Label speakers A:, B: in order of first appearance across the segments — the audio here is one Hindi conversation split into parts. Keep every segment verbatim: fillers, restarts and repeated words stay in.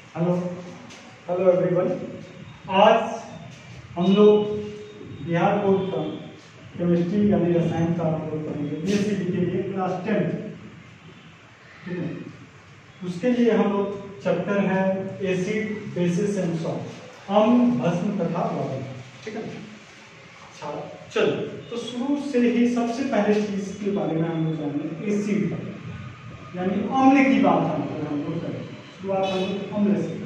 A: Hello hello everyone. आज हम लोग बिहार बोर्ड का केमिस्ट्री यानी रसायन का हम लोग पढ़ेंगे बीएससी के लिए क्लास टेन। ठीक है, उसके लिए हम लोग चैप्टर है एसिड बेसिस एंड सॉल्ट, अम्ल भस्म तथा लवण। ठीक है, अच्छा चलो तो शुरू से ही सबसे पहले चीज के बारे में हम लोग जानेंगे एसिड यानी अम्ल की बात हम लोग करें। शुरुआत हम लोग अम्ल से,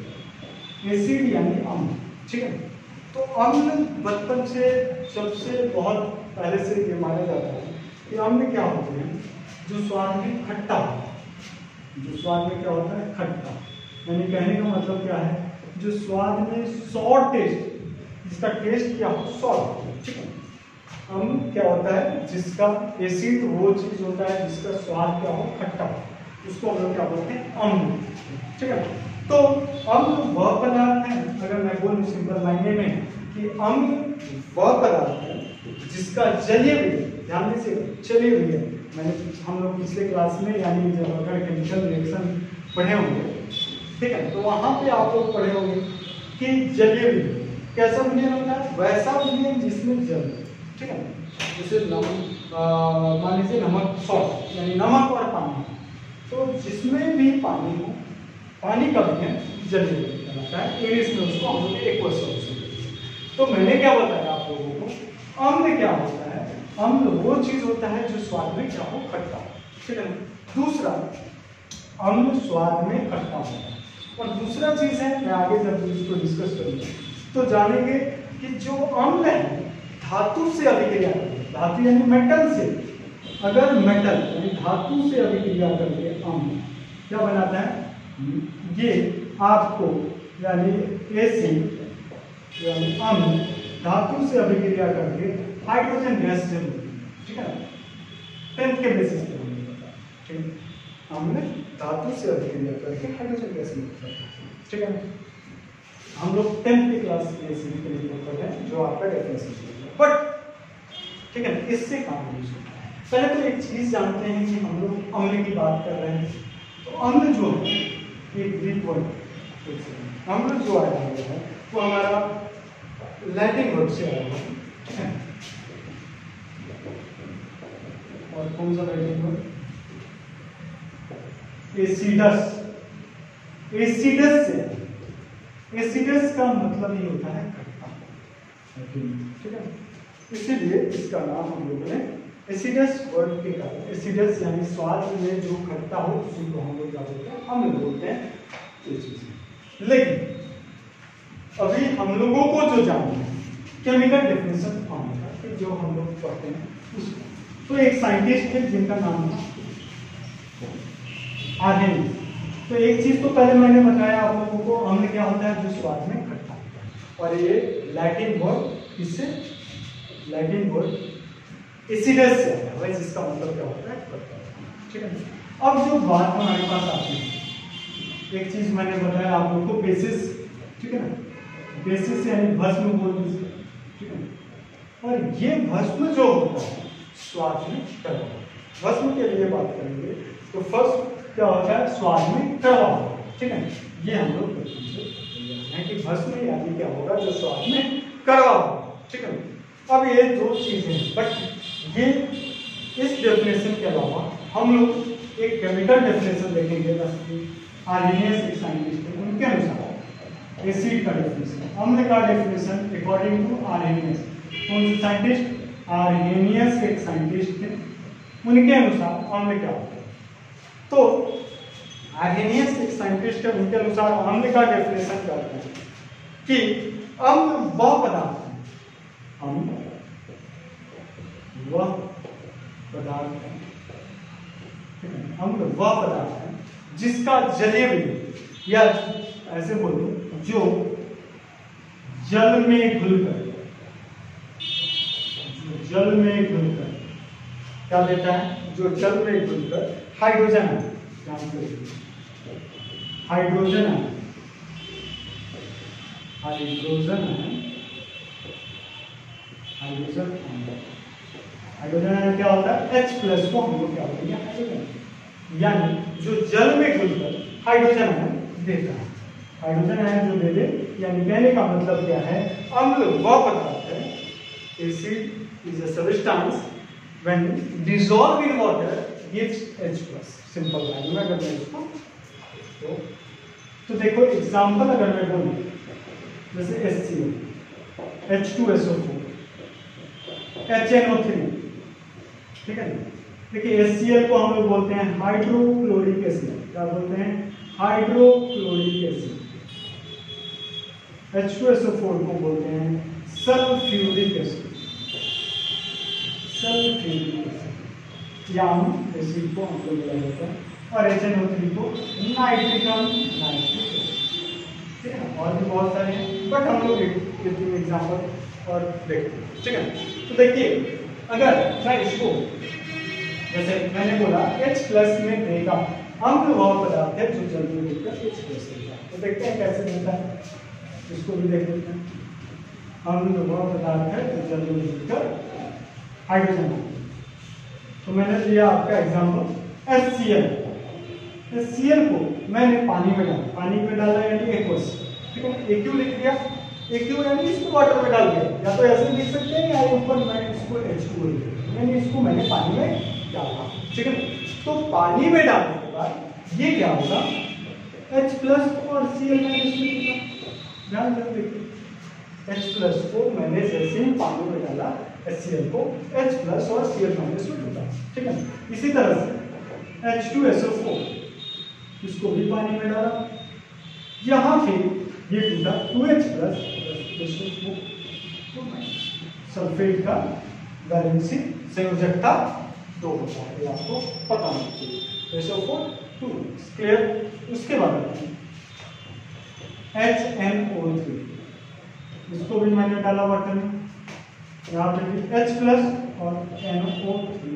A: एसिड यानी अम्ल। ठीक है, तो अम्ल बचपन से सबसे बहुत पहले से ये माना जाता है कि अम्ल क्या होते हैं जो स्वाद में खट्टा होता है। जो स्वाद में क्या होता है खट्टा, यानी कहने का मतलब क्या है जो स्वाद में सॉर टेस्ट, जिसका टेस्ट क्या हो सॉर। ठीक है, अम्ल क्या होता है जिसका एसिड वो चीज होता है जिसका स्वाद क्या हो खट्टा, उसको हम लोग क्या बोलते हैं अम्ल। ठीक है, तो अम्ल वह पदार्थ है, अगर मैं बोलूं सिंपल मायने में कि अम्ल वह पदार्थ है जिसका जलीय विलय, ध्यान दीजिए जलीय विलय, मैंने हम लोग पिछले क्लास में यानी जब अगर केमिकल रिएक्शन पढ़े होंगे, ठीक है, तो वहां पे आप लोग पढ़े होंगे कि जलीय विलय कैसा विलय होता है, वैसा विलय जिसमें जल। ठीक है, जैसे नमक, मान लीजिए नमक सॉल्ट यानी नमक और पानी, तो जिसमें भी पानी हो, पानी का भी है जलीय विलय कहलाता है, इंग्लिश में उसको हम लोग एक्वस सॉल्यूशन। तो मैंने क्या बताया आप लोगों को, अम्ल क्या होता है, अम्ल वो चीज होता है जो स्वाद में क्या हो खट्टा। ठीक है, दूसरा अम्ल स्वाद में खट्टा होता है, और दूसरा चीज है मैं आगे जब इसको डिस्कस करूंगा तो जानेंगे कि जो अम्ल है धातु से अभिक्रिया करते हैं, धातु यानी मेटल से, अगर मेटल यानी धातु से अभिक्रिया करके अम्ल क्या बनाता है, ये आपको यानी एसिड यानी अम्ल धातु से अभिक्रिया करके हाइड्रोजन गैस से। ठीक है, टेंथ के बेसिस पे हमने बताया। ठीक, अम्ल धातु से अभिक्रिया करके हाइड्रोजन गैस में। ठीक है, हम लोग टेंथ की क्लास में एसिड के लिए पढ़ रहे हैं जो आपका डेफिनेशन है, बट ठीक है इससे काम नहीं होता है। पहले तो एक चीज जानते हैं कि हम लोग अम्ल की बात कर रहे हैं, तो अम्ल जो है एक ग्रीक वर्ड, अम्ल जो आया है वो हमारा लैटिन वर्ड से आया है। और कौन सा लैटिन वर्ड, एसिडस, एसिडस से, एसिडस का मतलब ही होता है खट्टा। ठीक है, इसीलिए इसका नाम हम लोगों ने एसिडस वर्ड के कारण, एसिडस यानी स्वाद में जो खट्टा हो उसी को हम लोग क्या बोलते हैं अम्ल बोलते हैं। ये चीज, लेकिन अभी हम लोगों को जो जानना है केमिकल डेफिनेशन अम्ल का, जो हम लोग पढ़ते हैं उसको, तो एक साइंटिस्ट है जिनका नाम था आर्हेनियस। तो एक चीज तो पहले मैंने बताया आप लोगों को, अम्ल क्या होता है जो स्वाद में खट्टा होता है, और ये लैटिन वर्ड, इससे लैटिन वर्ड एसिडस से आया है, जिसका मतलब क्या होता है खट्टा। ठीक है, अब जो बात हमारे पास आती है, एक चीज मैंने बताया आप लोगों को बेसिस। ठीक है ना, बेसिस यानी भस्म बोल दीजिए। ठीक है, और ये भस्म जो होता है स्वाद में कड़वा, भस्म के लिए बात करेंगे तो फर्स्ट क्या होता है स्वाद में कड़वा। ठीक है, ये हम लोग बचपन से है कि भस्म यानी क्या होगा जो स्वाद में कड़वा होगा। ठीक है, अब ये दो चीजें, बट ये इस डेफिनेशन के अलावा हम लोग एक केमिकल डेफिनेशन देखेंगे। आर्हेनियस एक साइंटिस्ट है, उनके अनुसार एसिड का डेफिनेशन, अम्ल का डेफिनेशन अकॉर्डिंग टू आर्हेनियस, कौन से साइंटिस्ट, आर्हेनियस एक साइंटिस्ट थे, उनके अनुसार अम्ल क्या होता है। तो आर्हेनियस एक साइंटिस्ट है, उनके अनुसार अम्ल का डेफिनेशन करते हैं कि अम्ल वह पदार्थ है, अम्ल वह पदार्थ है, अम्ल वह पदार्थ है जिसका जलीय विलय, या ऐसे बोलो जो जल में घुलकर, जो जल में घुलकर क्या देता है, जो जल में घुलकर हाइड्रोजन है, हाइड्रोजन है, हाइड्रोजन है, हाइड्रोजन हाइड्रोजन क्या होता है H प्लस को हम लोग क्या बोलेंगे हाइड्रोजन, यानी जो जल में घुलकर हाइड्रोजन देता है। हाइड्रोजन आयन जो दे दे, यानी कहने का मतलब क्या है, अम्ल वह पदार्थ है, acid is a substance when dissolve in water gives H plus. Simple line में अगर मैं इसको तो, तो देखो एग्जांपल अगर मैं बोलूं जैसे HCl, H two S O four, H N O three, ठीक है। देखिए HCl को हम लोग बोलते हैं हाइड्रोक्लोरिक एसिड, क्या बोलते हैं, hydrochloric acid. H two S O four को बोलते हैं सल्फ्यूरिक एसिड, सल्फ्यूरिक एसिड, या एसिड को हम लोग बोला जाता है, और H N O थ्री को नाइट्रिकम नाइट्रिक एसिड, ठीक है। और भी बहुत सारे हैं, बट हम लोग एक तीन एग्जांपल और देखते हैं, ठीक है। तो देखिए अगर मैं इसको जैसे मैंने बोला H प्लस में देगा, अम्ल वह पदार्थ है जो जल में देकर H प्लस देगा, तो देखते हैं कैसे देता है, इसको भी देख लेते हैं। अम्ल वह पदार्थ है जो जल में देकर हाइड्रोजन, तो मैंने लिया आपका एग्जांपल HCl, HCl को मैंने पानी में डाला, पानी में डाला यानी एक्वस, ठीक है, एक्यू लिख दिया, एक्यू यानी इसको वाटर में डाल दिया, या तो ऐसे लिख सकते हैं या ऊपर मैं इसको H टू लिख दिया, यानी इसको मैंने पानी में डाला, ठीक है। तो पानी में डालने के बाद ये क्या होगा, H प्लस और Cl माइनस में लिखा, ध्यान से देखिए, H प्लस को मैंने जैसे ही पानी में डाला, HCl को H प्लस और Cl माइनस में डाला, ठीक है। इसी तरह से H two S O four, इसको भी पानी में डाला, यहाँ फिर ये टूटा टू एच प्लस सल्फेट का वैलेंसी संयोजकता दो होता है, ये आपको पता होना चाहिए। S O four two clear. उसके बाद एच एन ओ थ्री, इसको भी मैंने डाला वाटर में, यहाँ पे H प्लस और एन ओ थ्री,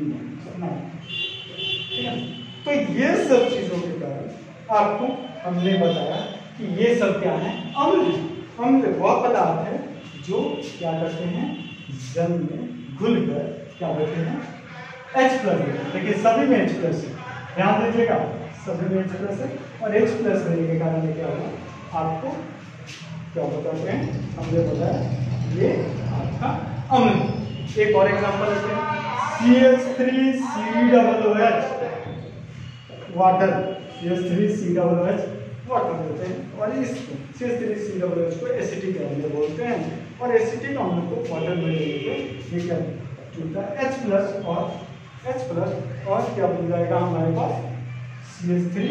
A: ठीक है। तो ये सब चीजों के कारण आपको हमने बताया कि ये सब क्या है, अम्ल है। अम्ल वह पदार्थ है जो क्या करते हैं, जल में घुलकर क्या करते हैं, H प्लस। देखिए सभी में H प्लस है, ध्यान दीजिएगा, सभी में H प्लस है, और H प्लस रहने के कारण क्या होगा, आपको क्या बताते हैं, हमने बताया ये आपका अम्ल। एक और एग्जांपल लेते हैं, C H three C double O H water, C H three C double O H water बोलते हैं, और इस C H three C double O H को एसिटिक अम्ल बोलते हैं, और एसिटिक अम्ल को वाटर में लेने पे ये क्या जुड़ता है, H प्लस और H प्लस और क्या बन जाएगा हमारे पास C H three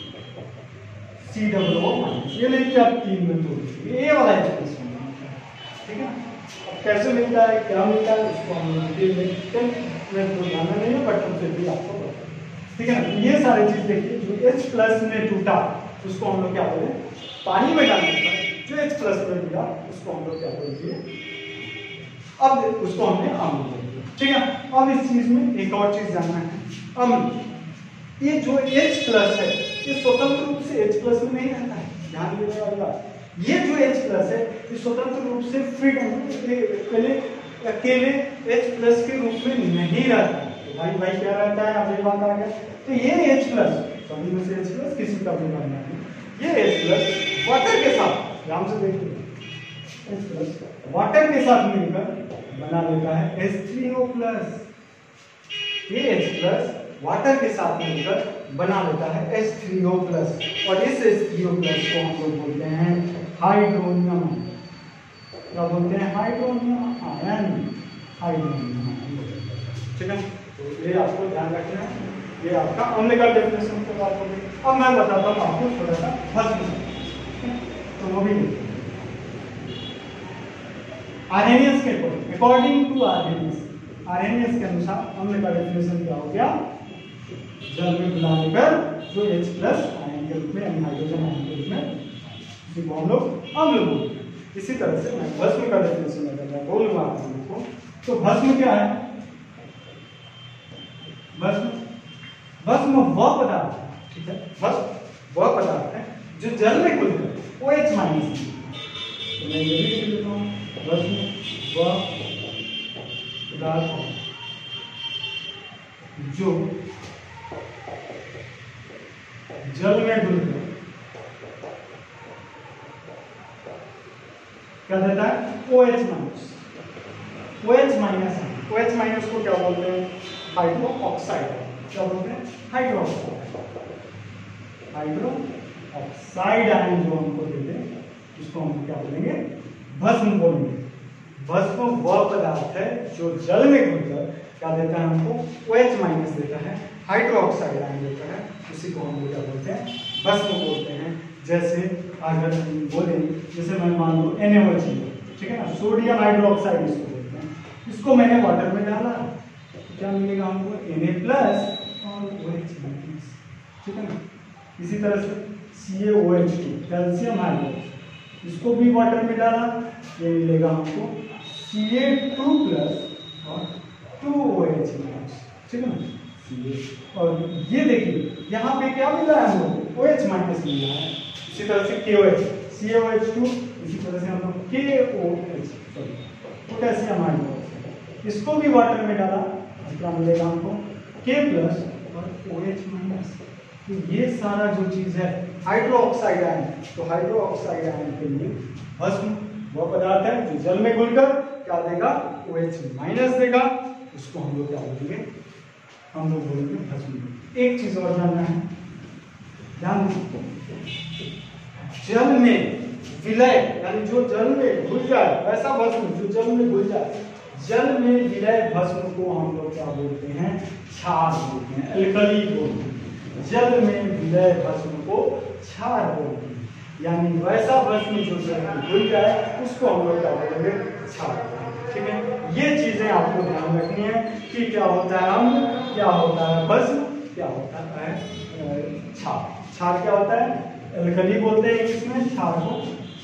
A: C double O minus. ये लेके आप तीन में तोड़ दीजिए, ये वाला H प्लस, ठीक है। अब कैसे मिलता है, क्या मिलता है, इसको हम डिटेल में देखते हैं, मैं तो जानना नहीं है, बट हम फिर भी आपको बताते हैं, ठीक है ना। ये सारी चीज देखिए, जो H प्लस में टूटा उसको हम लोग क्या बोले, पानी में डालने पर जो H प्लस में टूटा उसको हम लोग क्या बोलते, अब उसको हमने अम्ल बोल दिया, ठीक है। अब इस चीज में एक और चीज जानना है, अम्ल, ये जो H प्लस है ये स्वतंत्र रूप से H प्लस में नहीं रहता है, ध्यान देने वाली बात, ये जो H प्लस है ये स्वतंत्र रूप से फिट पहले अकेले H प्लस के रूप में नहीं रहता है, तो भाई भाई क्या रहता है, अब ये बात आ गया। तो ये H प्लस, सभी में से H प्लस किसी का भी बनना है, ये H प्लस वाटर के साथ, ध्यान से देखिए, H प्लस वाटर के साथ मिलकर बना लेता है एच थ्री ओ प्लस, ये H प्लस वाटर के साथ मिलकर बना लेता है एच थ्री ओ प्लस, और इस एच थ्री ओ प्लस को हम लोग बोलते हैं हाइड्रोनियम, क्या बोलते हैं, हाइड्रोनियम आयन, हाइड्रोनियम आयन, ठीक है। तो ये आपको ध्यान रखना है, ये आपका अम्ल का डेफिनेशन की बात होगी। अब मैं बताता हूँ आपको थोड़ा सा भस्म, तो वो भी आर्हेनियस के अकॉर्डिंग टू आर्हेनियस, आर्हेनियस के अनुसार अम्ल का डेफिनेशन क्या हो गया, जल में मिलाने पर जो H प्लस आयन के रूप में, यानी हाइड्रोजन आयन के रूप में, इसी को हम लोग अम्ल बोलते हैं। इसी तरह से मैं भस्म का डेफिनेशन अगर मैं बोलूंगा आप लोगों को, तो भस्म क्या है, भस्म, भस्म वह पदार्थ, ठीक है, भस्म वह पदार्थ है जो जल में घुलकर OH माइनस, तो मैं ये भी लिख लेता हूँ, भस्म वह पदार्थ जो जल में घुलकर क्या देता है? OH minus. OH माइनस है, OH माइनस को क्या बोलते हैं? Hydro oxide. क्या बोलते हैं? Hydro oxide. Hydro oxide ion जो हमको देते हैं उसको हम क्या बोलेंगे? भस्म बोलेंगे। भस्म वह पदार्थ है जो जल में घुलकर क्या देता है हमको? OH माइनस देता है, हाइड्रो ऑक्साइड आयन देता है, उसी को हम लोग क्या बोलते हैं? भस्म बोलते हैं। जैसे अगर हम बोले, जैसे मैं मान लो NaOH, ठीक है ना, सोडियम हाइड्रोक्साइड इसको बोलते हैं, इसको मैंने वाटर में डाला तो क्या मिलेगा हमको? Na प्लस और OH माइनस, ठीक है ना। इसी तरह से CaOH टू, कैल्शियम हाइड्रोक्साइड, इसको भी वाटर में डाला, ये मिलेगा हमको C a टू प्लस और टू OH माइनस, ठीक है ना। और ये देखिए यहाँ पे क्या मिला है हमको? OH माइनस मिला है। इसी तरह से KOH, CaOH टू, इसी तरह से हम लोग KOH, पोटेशियम हाइड्रोक्साइड, इसको भी वाटर में डाला तो क्या मिलेगा हमको? K प्लस और OH माइनस। तो ये सारा जो चीज है हाइड्रो ऑक्साइड आयन, तो हाइड्रो ऑक्साइड आयन के लिए भस्म वह पदार्थ है जो जल में घुलकर क्या देगा? OH माइनस देगा, उसको हम लोग क्या बोलेंगे? हम लोग बोलेंगे भस्म। एक चीज और जानना है, ध्यान दो, जल में विलय यानी जो जल में घुल जाए वैसा भस्म जो जल में घुल जाए, जल में विलय भस्म को हम लोग क्या बोलते हैं? क्षार बोलते हैं, एल्कली बोलते हैं। जल में विलय भस्म को क्षार बोलते हैं, यानी वैसा भस्म जो जल में घुल जाए उसको हम लोग क्या बोलेंगे? क्षार, ठीक है। ये चीजें आपको ध्यान रखनी है कि क्या होता है अम्ल, क्या होता है भस्म, क्या होता है क्षार। क्षार क्या होता है? एल्कली बोलते हैं इंग्लिश में, क्षार को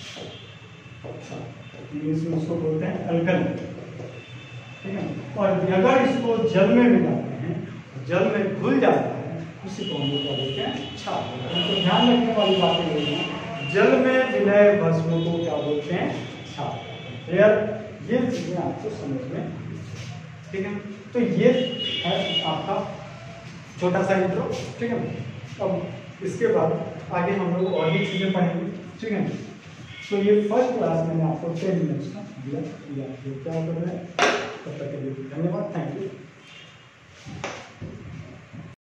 A: इंग्लिश में उसको बोलते हैं एल्कली, ठीक है। और अगर इसको जल में मिलाते हैं, जल में घुल जाता है, उसी को हम लोग क्या बोलते हैं? क्षार। तो ध्यान रखने वाली बातें ये हैं, जल में विलय भस्म को क्या बोलते हैं? क्षार। यार ये चीजें आपको समझ में, ठीक है। तो ये है आपका छोटा सा इंट्रो, ठीक है। अब इसके बाद आगे हम लोग और भी चीजें पढ़ेंगे, ठीक है। तो ये फर्स्ट क्लास मैंने आपको टेन मिनट्स का दिया, क्या कर रहे हैं। तब तक के लिए धन्यवाद, थैंक यू।